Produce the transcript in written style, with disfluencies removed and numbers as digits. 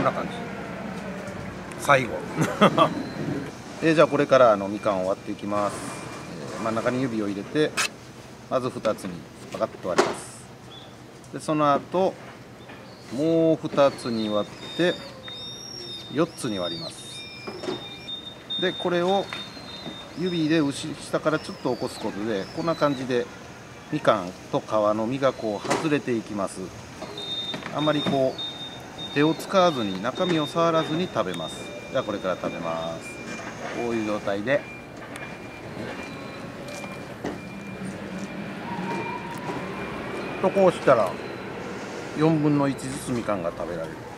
な感じ。最後じゃあこれからみかんを割っていきます。真ん中に指を入れて、まず2つにパカッと割ります。でその後もう2つに割って4つに割ります。でこれを指で下からちょっと起こすことで、こんな感じでみかんと皮の実がこう外れていきます。あんまりこう手を使わずに中身を触らずに食べます。じゃあこれから食べます。こういう状態でとこうしたら4分の1ずつみかんが食べられる。